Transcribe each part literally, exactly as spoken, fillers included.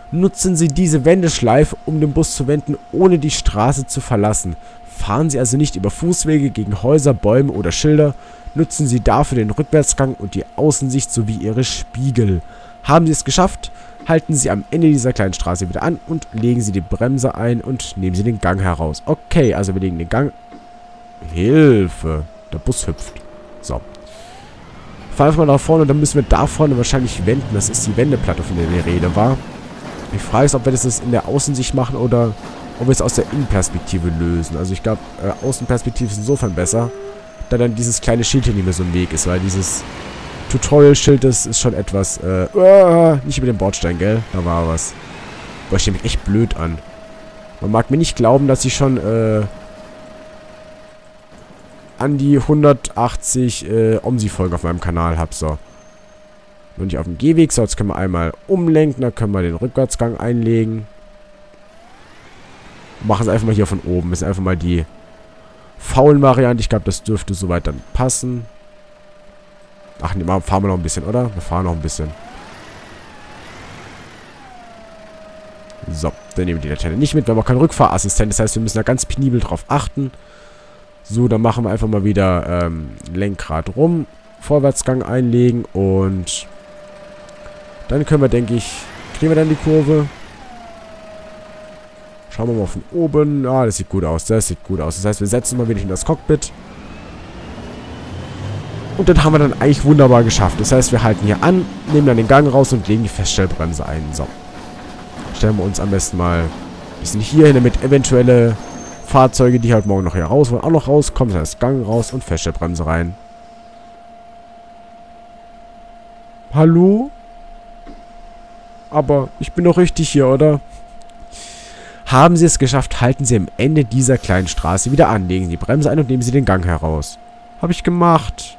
Nutzen Sie diese Wendeschleife, um den Bus zu wenden, ohne die Straße zu verlassen. Fahren Sie also nicht über Fußwege, gegen Häuser, Bäume oder Schilder. Nutzen Sie dafür den Rückwärtsgang und die Außensicht sowie Ihre Spiegel. Haben Sie es geschafft? Halten Sie am Ende dieser kleinen Straße wieder an und legen Sie die Bremse ein und nehmen Sie den Gang heraus. Okay, also wir legen den Gang... Hilfe! Der Bus hüpft. So. Fahren wir mal nach vorne und dann müssen wir da vorne wahrscheinlich wenden. Das ist die Wendeplatte, von der die Rede war. Die Frage ist, ob wir das in der Außensicht machen oder ob wir es aus der Innenperspektive lösen. Also ich glaube, äh, Außenperspektive ist insofern besser, da dann dieses kleine Schild hier nicht mehr so im Weg ist, weil dieses Tutorial-Schild ist, ist schon etwas, äh, uh, nicht über den Bordstein, gell? Da war was. Boah, ich stehe mich echt blöd an. Man mag mir nicht glauben, dass ich schon, äh, an die hundertachtzig, äh, Omsi-Folgen auf meinem Kanal habe, so. Nur nicht auf dem Gehweg, so, jetzt können wir einmal umlenken, dann können wir den Rückwärtsgang einlegen. Machen es einfach mal hier von oben. Das ist einfach mal die faulen Variante. Ich glaube, das dürfte soweit dann passen. Ach, nee, fahren wir noch ein bisschen, oder? Wir fahren noch ein bisschen. So, dann nehmen wir die Laterne nicht mit. Wir haben auch keinen Rückfahrassistent. Das heißt, wir müssen da ganz penibel drauf achten. So, dann machen wir einfach mal wieder ähm, Lenkrad rum. Vorwärtsgang einlegen und dann können wir, denke ich, kriegen wir dann die Kurve. Schauen wir mal von oben. Ah, das sieht gut aus. Das sieht gut aus. Das heißt, wir setzen mal wieder in das Cockpit. Und dann haben wir dann eigentlich wunderbar geschafft. Das heißt, wir halten hier an, nehmen dann den Gang raus und legen die Feststellbremse ein. So. Stellen wir uns am besten mal ein bisschen hier hin, damit eventuelle Fahrzeuge, die halt morgen noch hier raus wollen, auch noch rauskommen. Das heißt, Gang raus und Feststellbremse rein. Hallo? Aber ich bin doch richtig hier, oder? Haben Sie es geschafft, halten Sie am Ende dieser kleinen Straße wieder an. Legen Sie die Bremse ein und nehmen Sie den Gang heraus. Habe ich gemacht.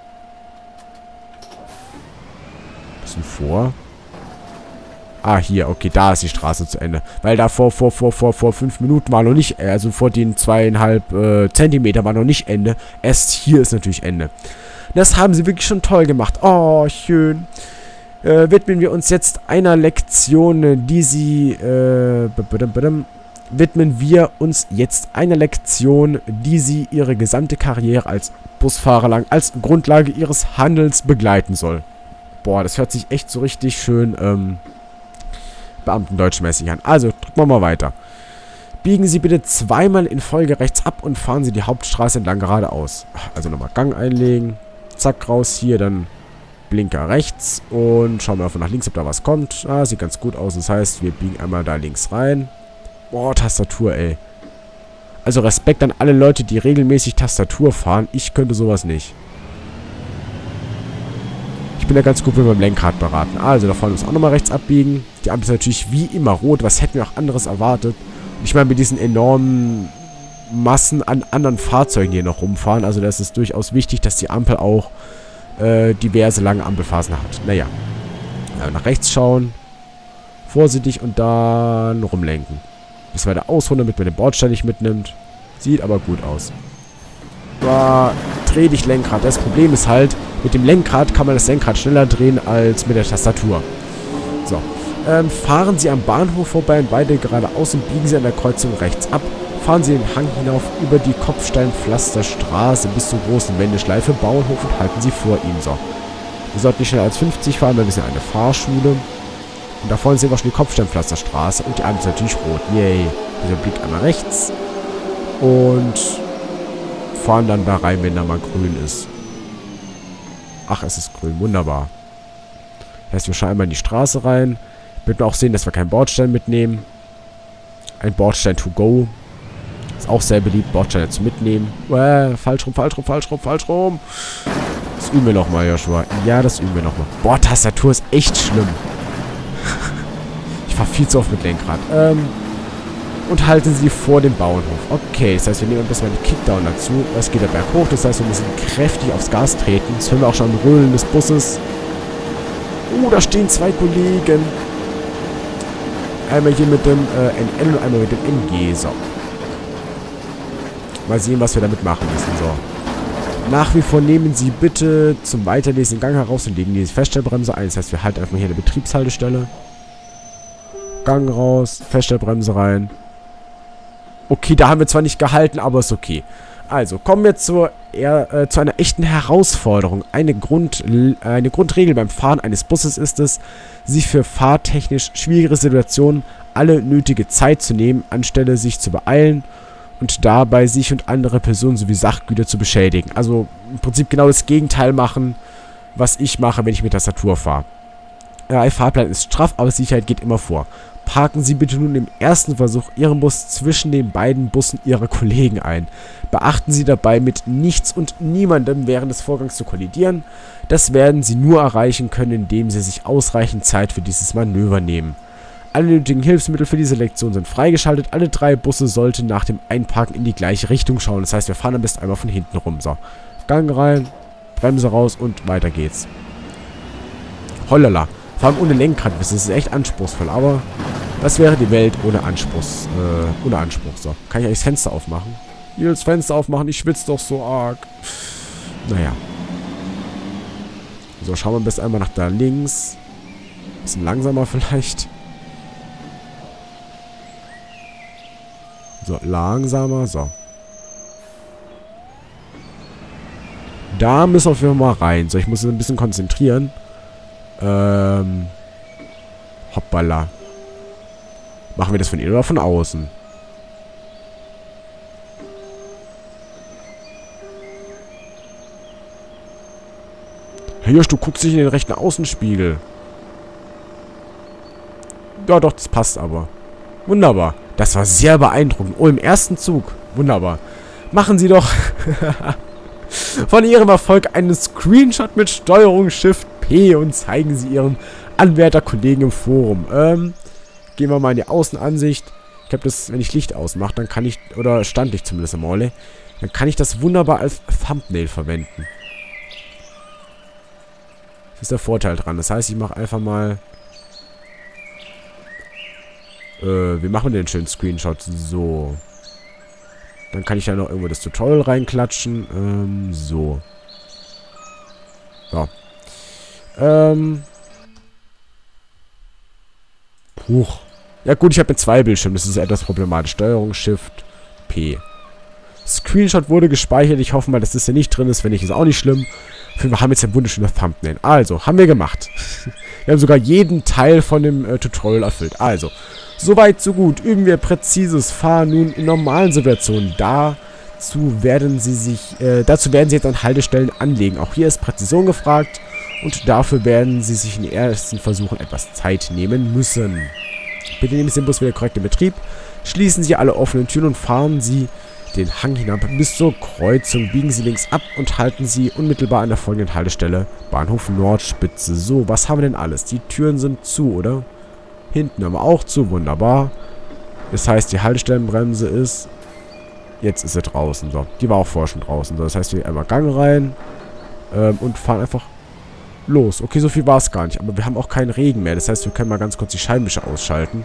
Bisschen vor. Ah, hier. Okay, da ist die Straße zu Ende. Weil da vor, vor, vor, vor, vor fünf Minuten war noch nicht, also vor den zweieinhalb äh, Zentimeter war noch nicht Ende. Erst hier ist natürlich Ende. Das haben Sie wirklich schon toll gemacht. Oh, schön. Äh, widmen wir uns jetzt einer Lektion, die Sie, äh, widmen wir uns jetzt einer Lektion, die Sie Ihre gesamte Karriere als Busfahrer lang als Grundlage Ihres Handelns begleiten soll. Boah, das hört sich echt so richtig schön, ähm, Beamtendeutschmäßig an. Also, drücken wir mal weiter. Biegen Sie bitte zweimal in Folge rechts ab und fahren Sie die Hauptstraße entlang geradeaus. Also nochmal Gang einlegen. Zack, raus hier, dann Blinker rechts und schauen wir einfach nach links, ob da was kommt. Ah, sieht ganz gut aus. Das heißt, wir biegen einmal da links rein. Boah, Tastatur, ey. Also Respekt an alle Leute, die regelmäßig Tastatur fahren. Ich könnte sowas nicht. Ich bin da ganz gut mit meinem Lenkrad beraten. Also, da vorne müssen wir auch nochmal rechts abbiegen. Die Ampel ist natürlich wie immer rot. Was hätten wir auch anderes erwartet? Und ich meine, mit diesen enormen Massen an anderen Fahrzeugen, die hier noch rumfahren. Also, das ist durchaus wichtig, dass die Ampel auch äh, diverse lange Ampelphasen hat. Naja. Also nach rechts schauen. Vorsichtig und dann rumlenken. Bis weiter ausholen, damit man den Bordstein nicht mitnimmt. Sieht aber gut aus. Boah, dreh dich Lenkrad. Das Problem ist halt, mit dem Lenkrad kann man das Lenkrad schneller drehen als mit der Tastatur. So. Ähm, fahren Sie am Bahnhof vorbei und beide geradeaus und biegen Sie an der Kreuzung rechts ab. Fahren Sie den Hang hinauf über die Kopfsteinpflasterstraße bis zur großen Wendeschleife Bauernhof und halten Sie vor ihm. So. Wir sollten nicht schneller als fünfzig fahren, weil wir sind eine Fahrschule. Und da vorne sehen wir schon die Kopfsteinpflasterstraße und die Ampel ist natürlich rot. Yay. Also Blick einmal rechts. Und fahren dann da rein, wenn da mal grün ist. Ach, es ist grün. Wunderbar. Das heißt, wir schauen einmal in die Straße rein. Wird man auch sehen, dass wir keinen Bordstein mitnehmen. Ein Bordstein to go. Ist auch sehr beliebt, Bordsteine zu mitnehmen. Äh, falsch rum, falsch rum, falsch rum, falsch rum. Das üben wir nochmal, Joshua. Ja, das üben wir nochmal. Boah, Tastatur ist echt schlimm. Ich fahre viel zu oft mit Lenkrad. Ähm, und halten Sie vor dem Bauernhof. Okay, das heißt, wir nehmen ein bisschen den Kickdown dazu. Es geht der Berg hoch, das heißt, wir müssen kräftig aufs Gas treten. Das hören wir auch schon am Röhlen des Busses. Oh, da stehen zwei Kollegen. Einmal hier mit dem äh, N L und einmal mit dem M G. So. Mal sehen, was wir damit machen müssen. So. Nach wie vor nehmen Sie bitte zum Weiterlesen den Gang heraus und legen die Feststellbremse ein. Das heißt, wir halten einfach mal hier eine Betriebshaltestelle. Gang raus. Feststellbremse rein. Okay, da haben wir zwar nicht gehalten, aber ist okay. Also, kommen wir zur, eher, äh, zu einer echten Herausforderung. Eine, Grund, eine Grundregel beim Fahren eines Busses ist es, sich für fahrtechnisch schwierige Situationen alle nötige Zeit zu nehmen, anstelle sich zu beeilen und dabei sich und andere Personen sowie Sachgüter zu beschädigen. Also im Prinzip genau das Gegenteil machen, was ich mache, wenn ich mit Tastatur fahre. Ja, ein Fahrplan ist straff, aber Sicherheit geht immer vor. Parken Sie bitte nun im ersten Versuch Ihren Bus zwischen den beiden Bussen Ihrer Kollegen ein. Beachten Sie dabei, mit nichts und niemandem während des Vorgangs zu kollidieren. Das werden Sie nur erreichen können, indem Sie sich ausreichend Zeit für dieses Manöver nehmen. Alle nötigen Hilfsmittel für diese Lektion sind freigeschaltet. Alle drei Busse sollten nach dem Einparken in die gleiche Richtung schauen. Das heißt, wir fahren am besten einmal von hinten rum. So, Gang rein, Bremse raus und weiter geht's. Hollala. Vor allem ohne Lenkrad, das ist echt anspruchsvoll, aber das wäre die Welt ohne Anspruchs, äh, ohne Anspruch. So, kann ich eigentlich das Fenster aufmachen? Ich will das Fenster aufmachen, ich schwitze doch so arg. Naja. So, schauen wir am besten einmal nach da links. Bisschen langsamer vielleicht. So, langsamer, so. Da müssen wir auf jeden Fall mal rein. So, ich muss mich ein bisschen konzentrieren. Ähm. Hoppala. Machen wir das von innen oder von außen? Hey Josh, du guckst dich in den rechten Außenspiegel. Ja doch, das passt aber. Wunderbar. Das war sehr beeindruckend. Oh, im ersten Zug. Wunderbar. Machen Sie doch von Ihrem Erfolg einen Screenshot mit Steuerung Shift P und zeigen Sie Ihrem Anwärterkollegen im Forum. Ähm, gehen wir mal in die Außenansicht. Ich habe das, wenn ich Licht ausmache, dann kann ich, oder Standlicht zumindest am Morle, dann kann ich das wunderbar als Thumbnail verwenden. Das ist der Vorteil dran. Das heißt, ich mache einfach mal, äh, wie machen wir den schönen Screenshot? So. Dann kann ich da noch irgendwo das Tutorial reinklatschen. Ähm, so. So. Ähm. Huch. Ja gut, ich habe mit zwei Bildschirmen. Das ist etwas problematisch. Steuerung, Shift, P. Screenshot wurde gespeichert. Ich hoffe mal, dass das hier nicht drin ist. Wenn nicht, ist auch nicht schlimm. Wir haben jetzt ein wunderschönes Thumbnail. Also, haben wir gemacht. Wir haben sogar jeden Teil von dem äh, Tutorial erfüllt. Also, soweit, so gut. Üben wir präzises Fahren nun in normalen Situationen. Dazu werden Sie sich, äh, dazu werden Sie jetzt an Haltestellen anlegen. Auch hier ist Präzision gefragt. Und dafür werden Sie sich in den ersten Versuchen etwas Zeit nehmen müssen. Bitte nehmen Sie den Bus wieder korrekt in Betrieb. Schließen Sie alle offenen Türen und fahren Sie den Hang hinab bis zur Kreuzung. Biegen Sie links ab und halten Sie unmittelbar an der folgenden Haltestelle. Bahnhof Nordspitze. So, was haben wir denn alles? Die Türen sind zu, oder? Hinten haben wir auch zu. Wunderbar. Das heißt, die Haltestellenbremse ist... Jetzt ist sie draußen. So, die war auch vorher schon draußen. So, das heißt, wir einmal Gang rein ähm, und fahren einfach los. Okay, so viel war es gar nicht. Aber wir haben auch keinen Regen mehr. Das heißt, wir können mal ganz kurz die Scheibenwischer ausschalten.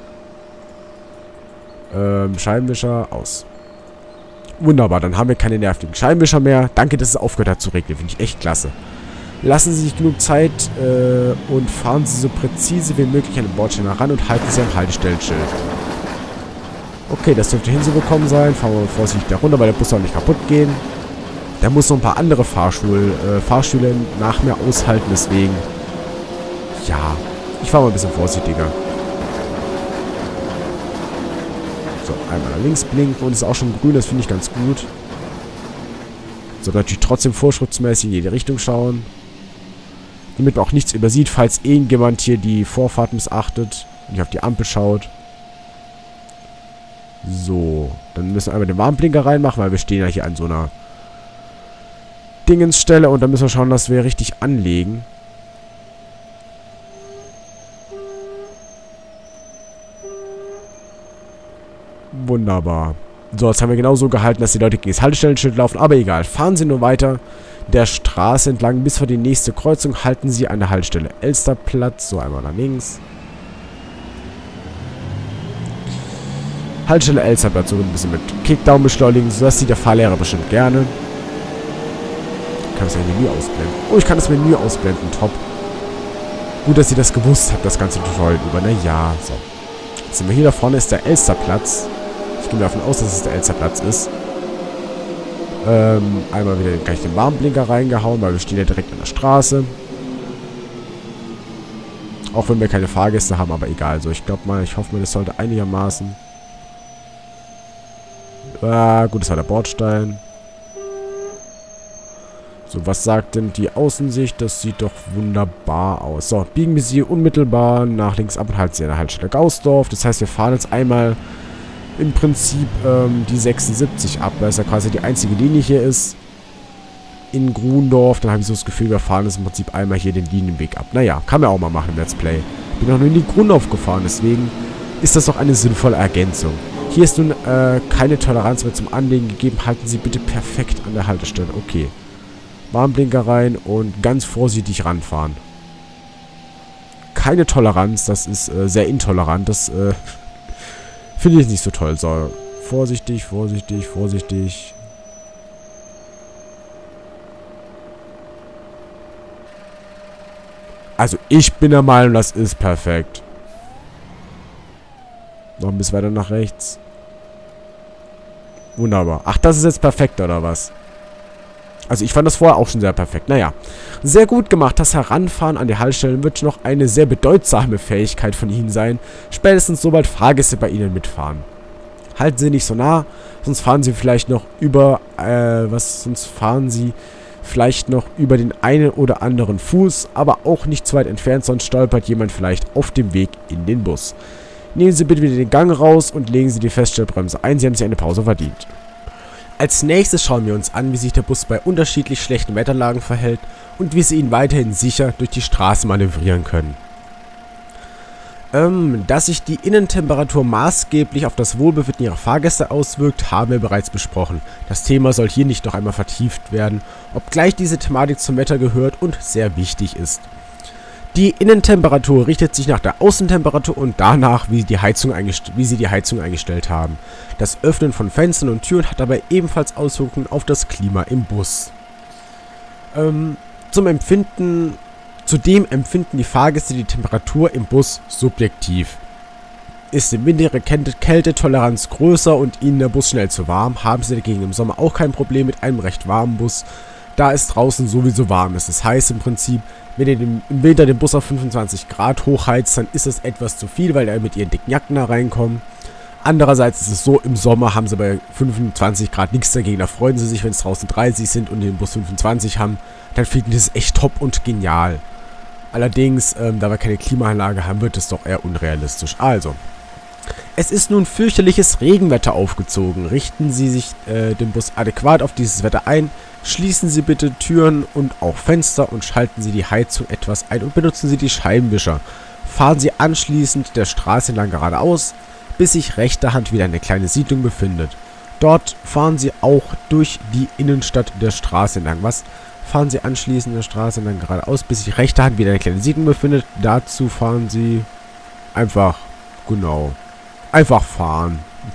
Ähm, Scheibenwischer aus. Wunderbar, dann haben wir keine nervigen Scheibenwischer mehr. Danke, dass es aufgehört hat zu regnen. Finde ich echt klasse. Lassen Sie sich genug Zeit äh, und fahren Sie so präzise wie möglich an den Bordstein heran und halten Sie am Haltestellenschild. Okay, das dürfte hinzubekommen sein. Fahren wir mal vorsichtig da runter, weil der Bus soll nicht kaputt gehen. Da muss noch ein paar andere Fahrstuhl, äh, Fahrstühle nach mir aushalten, deswegen... Ja, ich fahre mal ein bisschen vorsichtiger. So, einmal nach links blinken und ist auch schon grün, das finde ich ganz gut. So, natürlich trotzdem vorschriftsmäßig in jede Richtung schauen. Damit man auch nichts übersieht, falls irgendjemand hier die Vorfahrt missachtet und nicht auf die Ampel schaut. So, dann müssen wir einmal den Warnblinker reinmachen, weil wir stehen ja hier an so einer Dingensstelle und dann müssen wir schauen, dass wir richtig anlegen. Wunderbar. So, jetzt haben wir genauso gehalten, dass die Leute gegen das Haltestellenschild laufen, aber egal. Fahren Sie nur weiter der Straße entlang bis vor die nächste Kreuzung. Halten Sie an der Haltestelle Elsterplatz. So, einmal nach links. Haltestelle Elsterplatz, so ein bisschen mit Kickdown beschleunigen. So, das sieht der Fahrlehrer bestimmt gerne. Ich kann das Menü ausblenden. Oh, ich kann das Menü ausblenden. Top. Gut, dass ihr das gewusst habt, das ganze Tutorial über. Na ja, so. Jetzt sind wir hier, da vorne ist der Elsterplatz. Ich gehe davon aus, dass es der Elsterplatz ist. Ähm, einmal wieder gleich den Warnblinker reingehauen, weil wir stehen ja direkt an der Straße. Auch wenn wir keine Fahrgäste haben, aber egal. So, ich glaube mal, ich hoffe mal, das sollte einigermaßen... Ah, gut, das war der Bordstein. So, was sagt denn die Außensicht? Das sieht doch wunderbar aus. So, biegen wir sie unmittelbar nach links ab und halten sie an der Haltestelle Gausdorf. Das heißt, wir fahren jetzt einmal im Prinzip ähm, die sechsundsiebzig ab, weil es ja quasi die einzige Linie hier ist. In Grundorf, dann habe ich so das Gefühl, wir fahren jetzt im Prinzip einmal hier den Linienweg ab. Naja, kann man auch mal machen im Let's Play. Bin noch nur in die Grundorf gefahren, deswegen ist das doch eine sinnvolle Ergänzung. Hier ist nun äh, keine Toleranz mehr zum Anlegen gegeben. Halten Sie bitte perfekt an der Haltestelle. Okay. Warnblinker rein und ganz vorsichtig ranfahren. Keine Toleranz, das ist äh, sehr intolerant. Das äh, finde ich nicht so toll. So, vorsichtig, vorsichtig, vorsichtig. Also ich bin der Meinung, das ist perfekt. Noch ein bisschen weiter nach rechts. Wunderbar. Ach, das ist jetzt perfekt, oder was? Also ich fand das vorher auch schon sehr perfekt. Naja, sehr gut gemacht. Das Heranfahren an die Haltestellen wird noch eine sehr bedeutsame Fähigkeit von Ihnen sein. Spätestens sobald Fahrgäste bei Ihnen mitfahren. Halten Sie nicht so nah, sonst fahren Sie vielleicht noch über, äh, was, sonst fahren Sie vielleicht noch über den einen oder anderen Fuß, aber auch nicht zu weit entfernt, sonst stolpert jemand vielleicht auf dem Weg in den Bus. Nehmen Sie bitte wieder den Gang raus und legen Sie die Feststellbremse ein. Sie haben sich eine Pause verdient. Als nächstes schauen wir uns an, wie sich der Bus bei unterschiedlich schlechten Wetterlagen verhält und wie Sie ihn weiterhin sicher durch die Straße manövrieren können. Ähm, dass sich die Innentemperatur maßgeblich auf das Wohlbefinden Ihrer Fahrgäste auswirkt, haben wir bereits besprochen. Das Thema soll hier nicht noch einmal vertieft werden, obgleich diese Thematik zum Wetter gehört und sehr wichtig ist. Die Innentemperatur richtet sich nach der Außentemperatur und danach, wie, die Heizung wie Sie die Heizung eingestellt haben. Das Öffnen von Fenstern und Türen hat dabei ebenfalls Auswirkungen auf das Klima im Bus. Ähm, zum Empfinden... Zudem empfinden die Fahrgäste die Temperatur im Bus subjektiv. Ist im Winter ihre Kältetoleranz größer und ihnen der Bus schnell zu warm, haben sie dagegen im Sommer auch kein Problem mit einem recht warmen Bus, da es draußen sowieso warm ist. Das heißt im Prinzip, wenn ihr im Winter den Bus auf fünfundzwanzig Grad hochheizt, dann ist das etwas zu viel, weil da mit ihren dicken Jacken da reinkommen. Andererseits ist es so, im Sommer haben sie bei fünfundzwanzig Grad nichts dagegen, da freuen sie sich, wenn es draußen dreißig sind und den Bus fünfundzwanzig haben, dann finden die es echt top und genial. Allerdings, ähm, da wir keine Klimaanlage haben, wird es doch eher unrealistisch. Also, es ist nun fürchterliches Regenwetter aufgezogen. Richten Sie sich äh, den Bus adäquat auf dieses Wetter ein. Schließen Sie bitte Türen und auch Fenster und schalten Sie die Heizung etwas ein und benutzen Sie die Scheibenwischer. Fahren Sie anschließend der Straße entlang geradeaus, bis sich rechter Hand wieder eine kleine Siedlung befindet. Dort fahren Sie auch durch die Innenstadt der Straße entlang. Was? Fahren Sie anschließend der Straße entlang geradeaus, bis sich rechter Hand wieder eine kleine Siedlung befindet. Dazu fahren Sie einfach, genau, einfach fahren.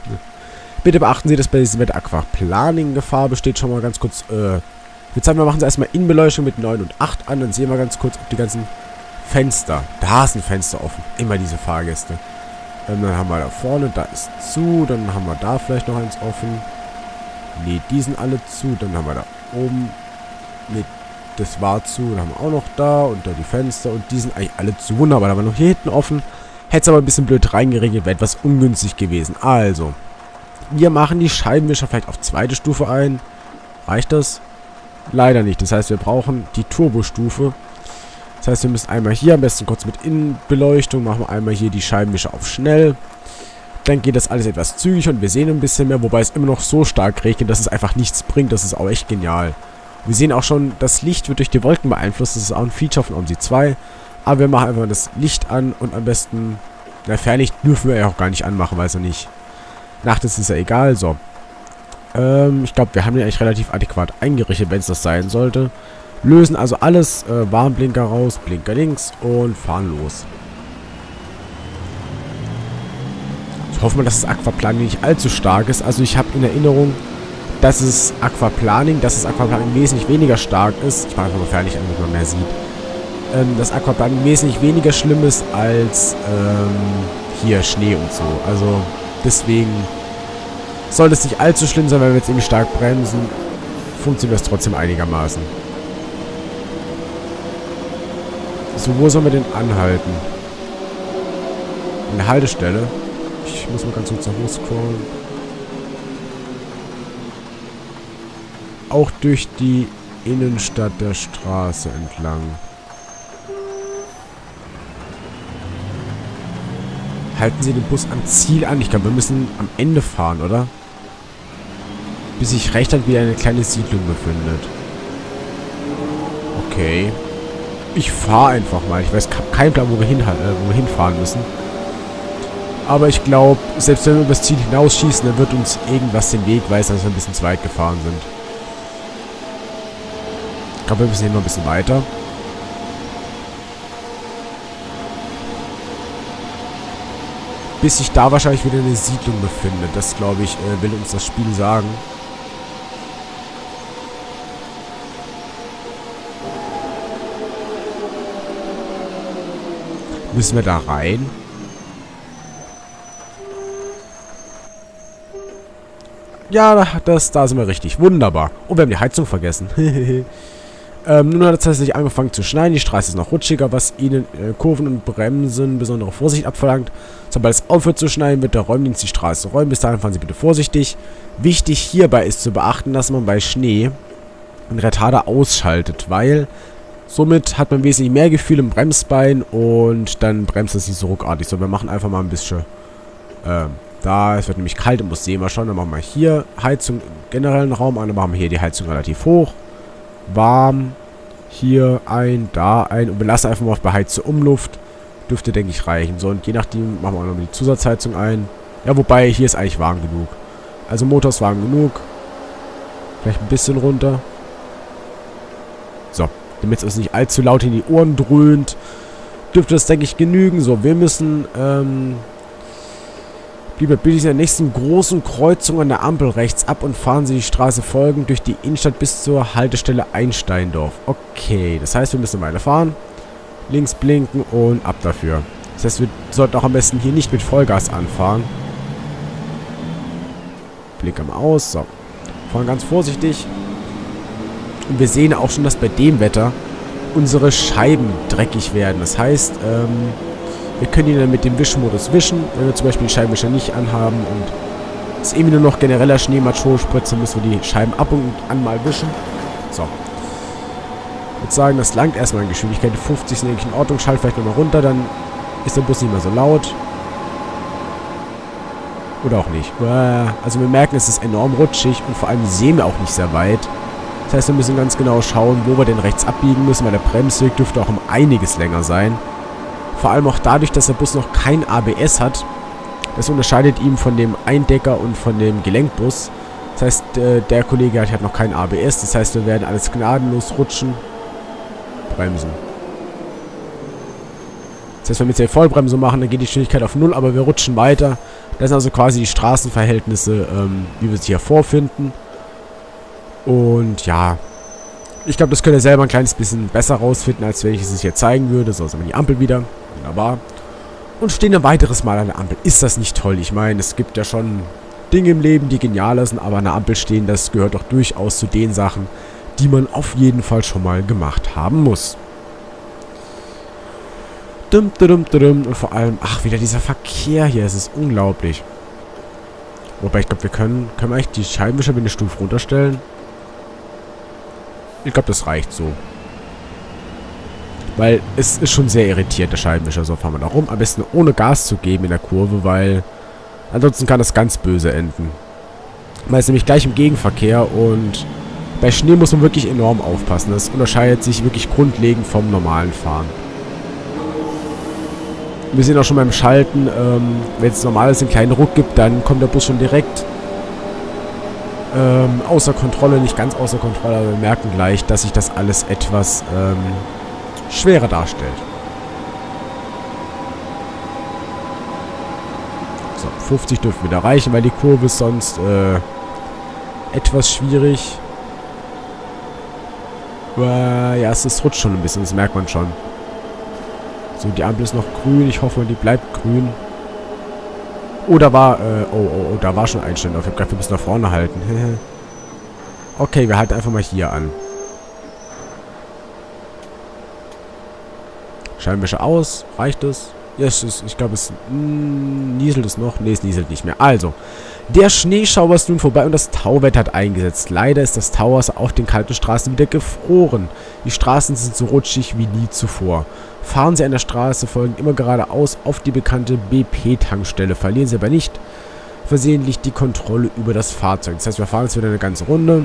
Bitte beachten Sie, dass bei diesem Wetter Aquaplaning Gefahr besteht. Schon mal ganz kurz, äh, wir zeigen, wir machen Sie erstmal Innenbeleuchtung mit neun und acht an. Dann sehen wir ganz kurz, ob die ganzen Fenster, da ist ein Fenster offen, immer diese Fahrgäste. Ähm, dann haben wir da vorne, da ist zu, dann haben wir da vielleicht noch eins offen. Ne, die sind alle zu, dann haben wir da oben, ne, das war zu, dann haben wir auch noch da und da die Fenster und die sind eigentlich alle zu. Wunderbar, da war noch hier hinten offen. Hätte es aber ein bisschen blöd reingeregnet, wäre etwas ungünstig gewesen. Also, wir machen die Scheibenwischer vielleicht auf zweite Stufe ein. Reicht das? Leider nicht. Das heißt, wir brauchen die Turbostufe. Das heißt, wir müssen einmal hier, am besten kurz mit Innenbeleuchtung, machen wir einmal hier die Scheibenwischer auf schnell. Dann geht das alles etwas zügig und wir sehen ein bisschen mehr, wobei es immer noch so stark regnet, dass es einfach nichts bringt. Das ist auch echt genial. Wir sehen auch schon, das Licht wird durch die Wolken beeinflusst. Das ist auch ein Feature von OMSI zwei. Aber wir machen einfach das Licht an und am besten, na, Fernlicht dürfen wir ja auch gar nicht anmachen, weil es ja nicht. Nacht ist es ja egal, so. Ähm, ich glaube, wir haben den eigentlich relativ adäquat eingerichtet, wenn es das sein sollte. Lösen also alles, äh, Warnblinker raus, Blinker links und fahren los. Ich hoffe mal, dass das Aquaplaning nicht allzu stark ist. Also ich habe in Erinnerung, dass es Aquaplaning, dass das Aquaplaning wesentlich weniger stark ist. Ich mache einfach mal fertig, damit man mehr sieht. Ähm, dass Aquaplaning wesentlich weniger schlimm ist als ähm, hier Schnee und so. Also deswegen sollte es nicht allzu schlimm sein, wenn wir jetzt irgendwie stark bremsen. Funktioniert das trotzdem einigermaßen. So, wo sollen wir denn anhalten? Eine Haltestelle. Ich muss mal ganz kurz nach hoch scrollen. Auch durch die Innenstadt der Straße entlang. Halten Sie den Bus am Ziel an. Ich glaube, wir müssen am Ende fahren, oder? Bis sich rechts dann wieder eine kleine Siedlung befindet. Okay. Ich fahre einfach mal. Ich weiß keinen Plan, wo wir, hin, äh, wo wir hinfahren müssen. Aber ich glaube, selbst wenn wir über das Ziel hinausschießen, dann wird uns irgendwas den Weg weisen, dass wir ein bisschen zu weit gefahren sind. Ich glaube, wir müssen hier noch ein bisschen weiter. Bis sich da wahrscheinlich wieder eine Siedlung befindet. Das, glaube ich, äh, will uns das Spiel sagen. Müssen wir da rein? Ja, das, da sind wir richtig. Wunderbar. Oh, wir haben die Heizung vergessen. ähm, nun hat es tatsächlich angefangen zu schneien. Die Straße ist noch rutschiger, was ihnen äh, Kurven und Bremsen besondere Vorsicht abverlangt. Sobald es aufhört zu schneien, wird der Räumdienst die Straße räumen. Bis dahin fahren Sie bitte vorsichtig. Wichtig hierbei ist zu beachten, dass man bei Schnee einen Retarder ausschaltet, weil somit hat man wesentlich mehr Gefühl im Bremsbein und dann bremst es nicht so ruckartig. So, wir machen einfach mal ein bisschen ähm, da, es wird nämlich kalt im Museum mal schon. Dann machen wir hier Heizung im generellen Raum an. Dann machen wir hier die Heizung relativ hoch. Warm. Hier ein, da ein. Und wir lassen einfach mal auf beheizte Umluft. Dürfte, denke ich, reichen. So, und je nachdem machen wir auch noch die Zusatzheizung ein. Ja, wobei, hier ist eigentlich warm genug. Also Motor ist warm genug. Vielleicht ein bisschen runter. So, damit es uns nicht allzu laut in die Ohren dröhnt, dürfte das, denke ich, genügen. So, wir müssen, ähm... Lieber bitte in der nächsten großen Kreuzung an der Ampel rechts ab und fahren Sie die Straße folgend durch die Innenstadt bis zur Haltestelle Einsteindorf. Okay, das heißt, wir müssen weiterfahren. Links blinken und ab dafür. Das heißt, wir sollten auch am besten hier nicht mit Vollgas anfahren. Blick am Aus. So. Fahren ganz vorsichtig. Und wir sehen auch schon, dass bei dem Wetter unsere Scheiben dreckig werden. Das heißt, ähm... wir können ihn dann mit dem Wischmodus wischen, wenn wir zum Beispiel die Scheibenwischer nicht anhaben und es irgendwie nur noch genereller Schneematsch hochspritzt, dann müssen wir die Scheiben ab und an mal wischen. So. Ich würde sagen, das langt erstmal in Geschwindigkeit. fünfzig sind eigentlich in Ordnung. Schalt vielleicht nochmal runter, dann ist der Bus nicht mehr so laut. Oder auch nicht. Also wir merken, es ist enorm rutschig und vor allem sehen wir auch nicht sehr weit. Das heißt, wir müssen ganz genau schauen, wo wir denn rechts abbiegen müssen, weil der Bremsweg dürfte auch um einiges länger sein. Vor allem auch dadurch, dass der Bus noch kein A B S hat. Das unterscheidet ihn von dem Eindecker und von dem Gelenkbus. Das heißt, äh, der Kollege hat, hat noch kein A B S. Das heißt, wir werden alles gnadenlos rutschen. Bremsen. Das heißt, wenn wir jetzt hier Vollbremsung machen, dann geht die Geschwindigkeit auf null, aber wir rutschen weiter. Das sind also quasi die Straßenverhältnisse, ähm, wie wir sie hier vorfinden. Und ja... ich glaube, das könnt ihr selber ein kleines bisschen besser rausfinden, als wenn ich es hier zeigen würde. So, jetzt haben wir die Ampel wieder. Wunderbar. Und stehen ein weiteres Mal an der Ampel. Ist das nicht toll? Ich meine, es gibt ja schon Dinge im Leben, die genialer sind, aber an der Ampel stehen, das gehört doch durchaus zu den Sachen, die man auf jeden Fall schon mal gemacht haben muss. Dum, dum, dum. Und vor allem, ach, wieder dieser Verkehr hier. Es ist unglaublich. Wobei, ich glaube, wir können, können wir echt die Scheibenwischer mit einer Stufe runterstellen? Ich glaube, das reicht so. Weil es ist schon sehr irritierend, der Scheibenwischer. So, fahren wir da rum. Am besten ohne Gas zu geben in der Kurve, weil ansonsten kann das ganz böse enden. Man ist nämlich gleich im Gegenverkehr und bei Schnee muss man wirklich enorm aufpassen. Das unterscheidet sich wirklich grundlegend vom normalen Fahren. Wir sehen auch schon beim Schalten, ähm, wenn es normales einen kleinen Ruck gibt, dann kommt der Bus schon direkt Ähm, außer Kontrolle, nicht ganz außer Kontrolle, aber wir merken gleich, dass sich das alles etwas ähm, schwerer darstellt. So, fünfzig dürfen wir da reichen, weil die Kurve ist sonst äh, etwas schwierig. Äh, ja, es ist, rutscht schon ein bisschen, das merkt man schon. So, die Ampel ist noch grün, ich hoffe, die bleibt grün. Oh, da war, äh, oh, oh, oh, da war schon ein Ständer. Ich hab gedacht, wir müssen nach vorne halten. Okay, wir halten einfach mal hier an. Scheinwischer aus. Reicht es? Ja, es ist, ich glaube, es mh, nieselt es noch. Ne, es nieselt nicht mehr. Also, der Schneeschauer ist nun vorbei und das Tauwetter hat eingesetzt. Leider ist das Tauwasser auf den kalten Straßen wieder gefroren. Die Straßen sind so rutschig wie nie zuvor. Fahren Sie an der Straße, folgen immer geradeaus auf die bekannte B P-Tankstelle. Verlieren Sie aber nicht versehentlich die Kontrolle über das Fahrzeug. Das heißt, wir fahren jetzt wieder eine ganze Runde.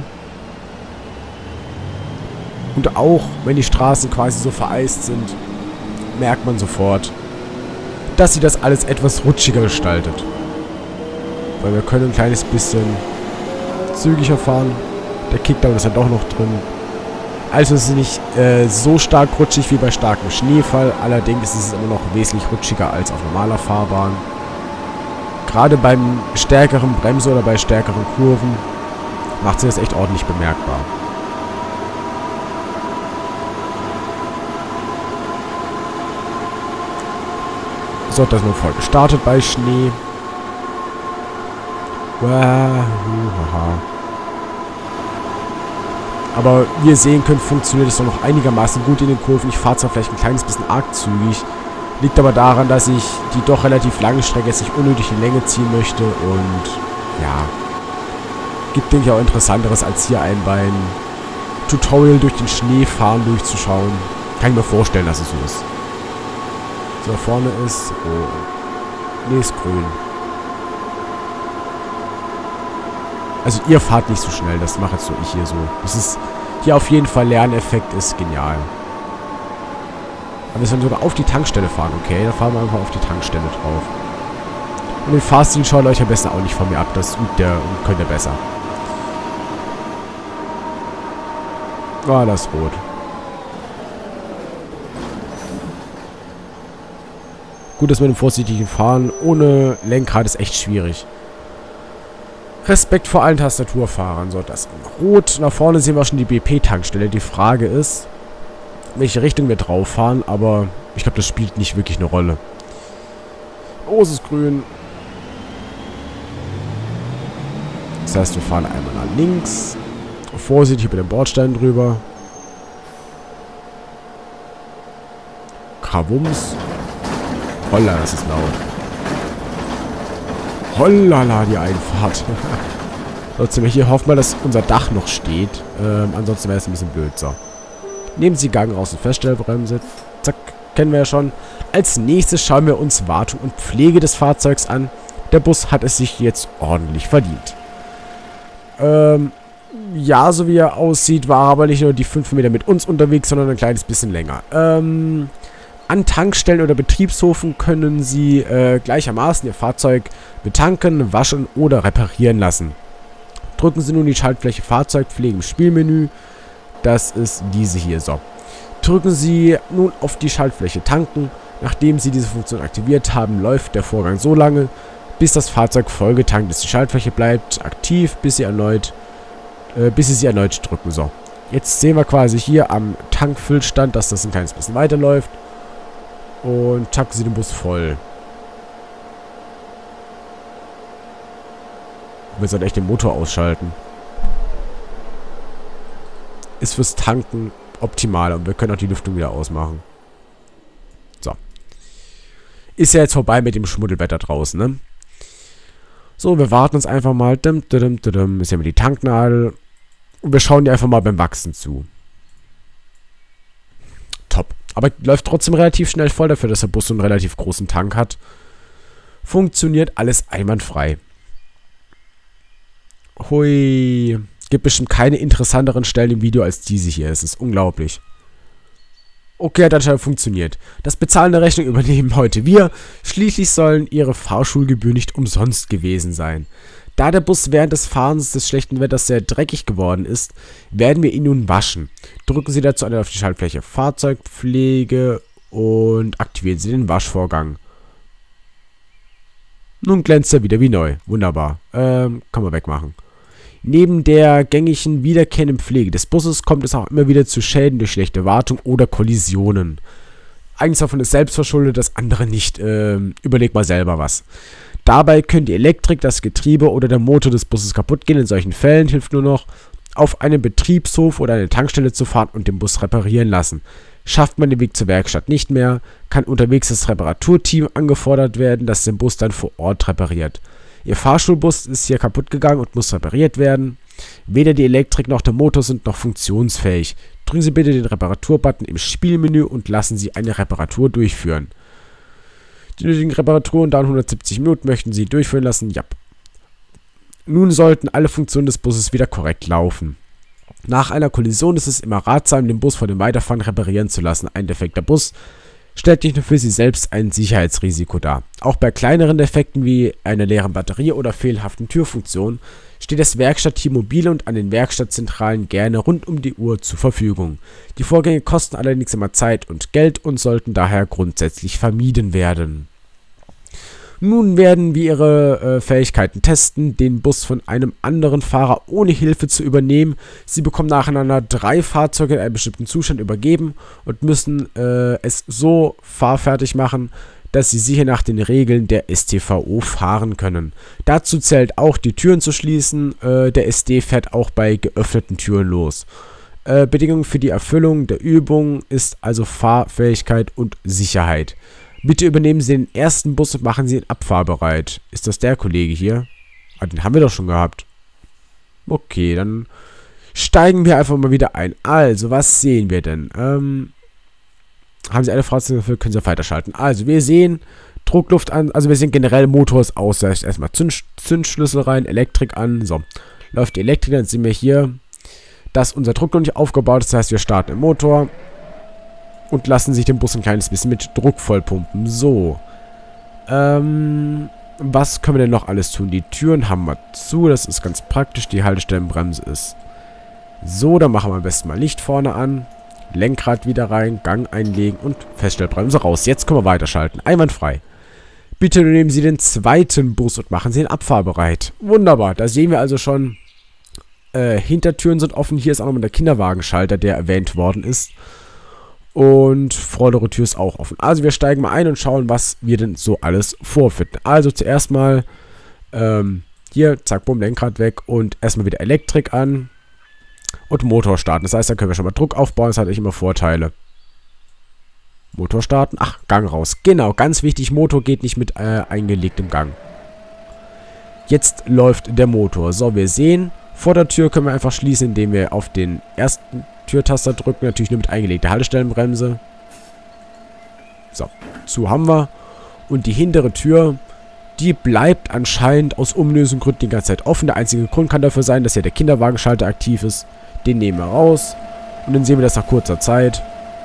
Und auch, wenn die Straßen quasi so vereist sind, merkt man sofort, dass sie das alles etwas rutschiger gestaltet. Weil wir können ein kleines bisschen zügiger fahren. Der Kickdown ist ja doch noch drin. Also es ist nicht äh, so stark rutschig wie bei starkem Schneefall. Allerdings ist es immer noch wesentlich rutschiger als auf normaler Fahrbahn. Gerade beim stärkeren Bremse oder bei stärkeren Kurven macht sie das echt ordentlich bemerkbar. So, das ist nur voll gestartet bei Schnee. Aber wie ihr sehen könnt, funktioniert es doch noch einigermaßen gut in den Kurven. Ich fahre zwar vielleicht ein kleines bisschen arg zügig. Liegt aber daran, dass ich die doch relativ lange Strecke jetzt nicht unnötig in die Länge ziehen möchte. Und ja, gibt, denke ich, auch Interessanteres, als hier ein beim Tutorial durch den Schnee fahren durchzuschauen. Kann ich mir vorstellen, dass es so ist. So, da vorne ist... Oh, nee, ist grün. Also ihr fahrt nicht so schnell, das mache jetzt so ich hier so. Das ist hier auf jeden Fall Lerneffekt, ist genial. Aber wir sollen sogar auf die Tankstelle fahren, okay? Da fahren wir einfach auf die Tankstelle drauf. Und den Fahrstil schaut euch am besten auch nicht von mir ab, das übt ihr und könnt ihr besser. Ah, das ist rot. Gut, dass mit dem vorsichtigen Fahren ohne Lenkrad ist echt schwierig. Respekt vor allen Tastaturfahrern. So, das rot. Nach vorne sehen wir schon die B P-Tankstelle. Die Frage ist, in welche Richtung wir drauf fahren, aber ich glaube, das spielt nicht wirklich eine Rolle. Oh, es ist grün. Das heißt, wir fahren einmal nach links. Vorsichtig über den Bordstein drüber. Krawums. Holla, das ist laut. Hollala, die Einfahrt. Trotzdem, hier hoffen wir, dass unser Dach noch steht. Ähm, ansonsten wäre es ein bisschen blöd. So. Nehmen Sie Gang raus und Feststellbremse. Zack, kennen wir ja schon. Als nächstes schauen wir uns Wartung und Pflege des Fahrzeugs an. Der Bus hat es sich jetzt ordentlich verdient. Ähm, ja, so wie er aussieht, war aber nicht nur die fünf Meter mit uns unterwegs, sondern ein kleines bisschen länger. Ähm... An Tankstellen oder Betriebshofen können Sie äh, gleichermaßen Ihr Fahrzeug betanken, waschen oder reparieren lassen. Drücken Sie nun die Schaltfläche Fahrzeugpflege im Spielmenü. Das ist diese hier. So. Drücken Sie nun auf die Schaltfläche Tanken. Nachdem Sie diese Funktion aktiviert haben, läuft der Vorgang so lange, bis das Fahrzeug vollgetankt ist. Die Schaltfläche bleibt aktiv, bis Sie erneut, äh, bis Sie sie erneut drücken. So. Jetzt sehen wir quasi hier am Tankfüllstand, dass das ein kleines bisschen weiterläuft. Und tanken Sie den Bus voll. Wir sollten echt den Motor ausschalten. Ist fürs Tanken optimal. Und wir können auch die Lüftung wieder ausmachen. So. Ist ja jetzt vorbei mit dem Schmuddelwetter draußen, ne? So, wir warten uns einfach mal. Dim, dim, dim, dim. Ist ja mit die Tanknadel. Und wir schauen dir einfach mal beim Wachsen zu. Top. Aber läuft trotzdem relativ schnell voll dafür, dass der Bus so einen relativ großen Tank hat. Funktioniert alles einwandfrei. Hui. Gibt bestimmt keine interessanteren Stellen im Video als diese hier. Es ist unglaublich. Okay, hat anscheinend funktioniert. Das Bezahlen der Rechnung übernehmen heute wir. Schließlich sollen Ihre Fahrschulgebühren nicht umsonst gewesen sein. Da der Bus während des Fahrens des schlechten Wetters sehr dreckig geworden ist, werden wir ihn nun waschen. Drücken Sie dazu auf die Schaltfläche Fahrzeugpflege und aktivieren Sie den Waschvorgang. Nun glänzt er wieder wie neu. Wunderbar. Ähm, kann man wegmachen. Neben der gängigen wiederkehrenden Pflege des Busses kommt es auch immer wieder zu Schäden durch schlechte Wartung oder Kollisionen. Eins davon ist selbstverschuldet, das andere nicht. Ähm, überleg mal selber was. Dabei können die Elektrik, das Getriebe oder der Motor des Busses kaputt gehen. In solchen Fällen hilft nur noch, auf einen Betriebshof oder eine Tankstelle zu fahren und den Bus reparieren lassen. Schafft man den Weg zur Werkstatt nicht mehr, kann unterwegs das Reparaturteam angefordert werden, das den Bus dann vor Ort repariert. Ihr Fahrschulbus ist hier kaputt gegangen und muss repariert werden. Weder die Elektrik noch der Motor sind noch funktionsfähig. Drücken Sie bitte den Reparaturbutton im Spielmenü und lassen Sie eine Reparatur durchführen. Die nötigen Reparaturen dauern hundertsiebzig Minuten, möchten Sie durchführen lassen? Ja. Nun sollten alle Funktionen des Busses wieder korrekt laufen. Nach einer Kollision ist es immer ratsam, den Bus vor dem Weiterfahren reparieren zu lassen. Ein defekter Bus stellt nicht nur für Sie selbst ein Sicherheitsrisiko dar. Auch bei kleineren Defekten wie einer leeren Batterie oder fehlerhaften Türfunktionen steht das Werkstattteam mobil und an den Werkstattzentralen gerne rund um die Uhr zur Verfügung. Die Vorgänge kosten allerdings immer Zeit und Geld und sollten daher grundsätzlich vermieden werden. Nun werden wir Ihre äh, Fähigkeiten testen, den Bus von einem anderen Fahrer ohne Hilfe zu übernehmen. Sie bekommen nacheinander drei Fahrzeuge in einem bestimmten Zustand übergeben und müssen äh, es so fahrfertig machen, dass sie sicher nach den Regeln der S T V O fahren können. Dazu zählt auch, die Türen zu schließen. Äh, der S D fährt auch bei geöffneten Türen los. Äh, Bedingung für die Erfüllung der Übung ist also Fahrfähigkeit und Sicherheit. Bitte übernehmen Sie den ersten Bus und machen Sie ihn abfahrbereit. Ist das der Kollege hier? Ah, den haben wir doch schon gehabt. Okay, dann steigen wir einfach mal wieder ein. Also, was sehen wir denn? Ähm, haben Sie eine Frage dafür, können Sie weiterschalten. Also, wir sehen Druckluft an, also wir sehen generell Motor ist aus. Da ist erstmal Zünd, Zündschlüssel rein, Elektrik an. So, läuft die Elektrik, dann sehen wir hier, dass unser Druck noch nicht aufgebaut ist. Das heißt, wir starten im Motor und lassen sich den Bus ein kleines bisschen mit Druck vollpumpen. So. Ähm, was können wir denn noch alles tun? Die Türen haben wir zu, das ist ganz praktisch. Die Haltestellenbremse ist so, dann machen wir am besten mal Licht vorne an. Lenkrad wieder rein, Gang einlegen und Feststellbremse raus. Jetzt können wir weiterschalten. Einwandfrei. Bitte nehmen Sie den zweiten Bus und machen Sie ihn abfahrbereit. Wunderbar, da sehen wir also schon, äh, Hintertüren sind offen. Hier ist auch nochmal der Kinderwagenschalter, der erwähnt worden ist. Und vordere Tür ist auch offen. Also wir steigen mal ein und schauen, was wir denn so alles vorfinden. Also zuerst mal ähm, hier, zack, bumm, Lenkrad weg und erstmal wieder Elektrik an und Motor starten. Das heißt, da können wir schon mal Druck aufbauen. Das hat echt immer Vorteile. Motor starten. Ach, Gang raus. Genau, ganz wichtig, Motor geht nicht mit äh, eingelegtem Gang. Jetzt läuft der Motor. So, wir sehen, vor der Tür können wir einfach schließen, indem wir auf den ersten Türtaster drücken, natürlich nur mit eingelegter Haltestellenbremse. So, zu haben wir. Und die hintere Tür, die bleibt anscheinend aus ominösen Gründen die ganze Zeit offen. Der einzige Grund kann dafür sein, dass ja der Kinderwagenschalter aktiv ist. Den nehmen wir raus. Und dann sehen wir das nach kurzer Zeit.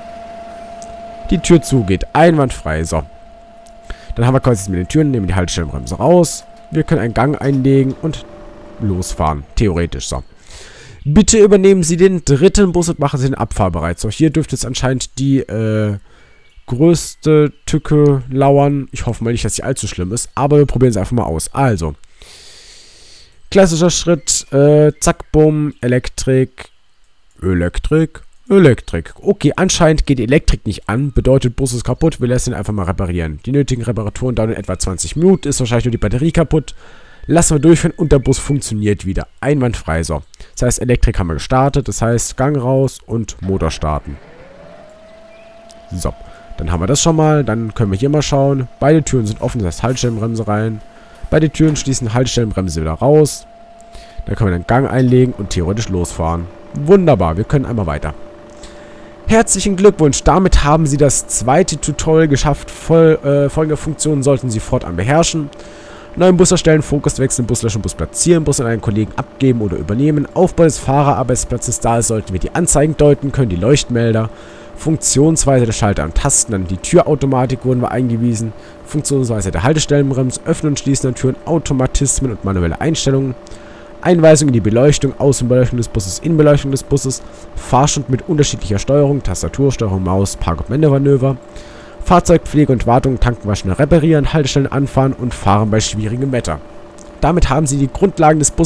Die Tür zugeht. Einwandfrei. So. Dann haben wir quasi mit den Türen, nehmen die Haltestellenbremse raus. Wir können einen Gang einlegen und losfahren. Theoretisch. So. Bitte übernehmen Sie den dritten Bus und machen Sie den abfahrbereit. So, hier dürfte es anscheinend die äh, größte Tücke lauern. Ich hoffe mal nicht, dass sie allzu schlimm ist, aber wir probieren es einfach mal aus. Also, klassischer Schritt, äh, zack, bumm, Elektrik, Elektrik, Elektrik. Okay, anscheinend geht die Elektrik nicht an, bedeutet, Bus ist kaputt, wir lassen ihn einfach mal reparieren. Die nötigen Reparaturen dauern etwa zwanzig Minuten, ist wahrscheinlich nur die Batterie kaputt. Lassen wir durchführen und der Bus funktioniert wieder. Einwandfrei. So. Das heißt, Elektrik haben wir gestartet. Das heißt, Gang raus und Motor starten. So. Dann haben wir das schon mal. Dann können wir hier mal schauen. Beide Türen sind offen. Das heißt, Haltestellenbremse rein. Beide Türen schließen, Haltestellenbremse wieder raus. Dann können wir den Gang einlegen und theoretisch losfahren. Wunderbar. Wir können einmal weiter. Herzlichen Glückwunsch. Damit haben Sie das zweite Tutorial geschafft. Voll, äh, folgende Funktionen sollten Sie fortan beherrschen. Neuen Bus erstellen, Fokus wechseln, Bus löschen, Bus platzieren, Bus an einen Kollegen abgeben oder übernehmen. Aufbau des Fahrerarbeitsplatzes, da sollten wir die Anzeigen deuten können, die Leuchtmelder. Funktionsweise der Schalter und Tasten, dann die Türautomatik wurden wir eingewiesen. Funktionsweise der Haltestellenbremse, Öffnen und Schließen der Türen, Automatismen und manuelle Einstellungen. Einweisung in die Beleuchtung, Außenbeleuchtung des Busses, Innenbeleuchtung des Busses. Fahrstand mit unterschiedlicher Steuerung, Tastatur, Steuerung, Maus, Park- und Wendemanöver. Fahrzeugpflege und Wartung, tanken, waschen, reparieren, Haltestellen anfahren und fahren bei schwierigem Wetter. Damit haben Sie die Grundlagen des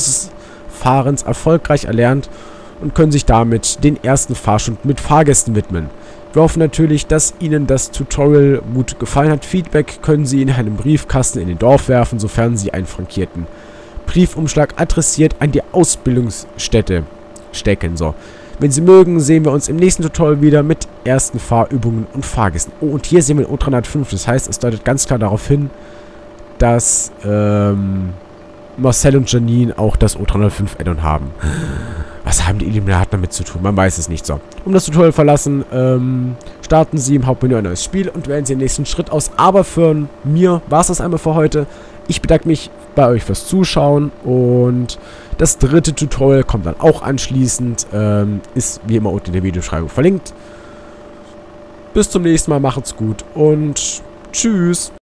Busfahrens erfolgreich erlernt und können sich damit den ersten Fahrstunden mit Fahrgästen widmen. Wir hoffen natürlich, dass Ihnen das Tutorial gut gefallen hat. Feedback können Sie in einem Briefkasten in den Dorf werfen, sofern Sie einen frankierten Briefumschlag adressiert an die Ausbildungsstätte stecken. So. Wenn Sie mögen, sehen wir uns im nächsten Tutorial wieder mit ersten Fahrübungen und Fahrgästen. Oh, und hier sehen wir den O dreihundertfünf. Das heißt, es deutet ganz klar darauf hin, dass ähm, Marcel und Janine auch das O dreihundertfünf Add-on haben. Was haben die Illuminaten damit zu tun? Man weiß es nicht. So. Um das Tutorial verlassen, ähm, starten Sie im Hauptmenü ein neues Spiel und wählen Sie den nächsten Schritt aus. Aber für mir war es das einmal für heute. Ich bedanke mich bei euch fürs Zuschauen und das dritte Tutorial kommt dann auch anschließend. Ähm, ist wie immer unten in der Videobeschreibung verlinkt. Bis zum nächsten Mal, macht's gut und tschüss.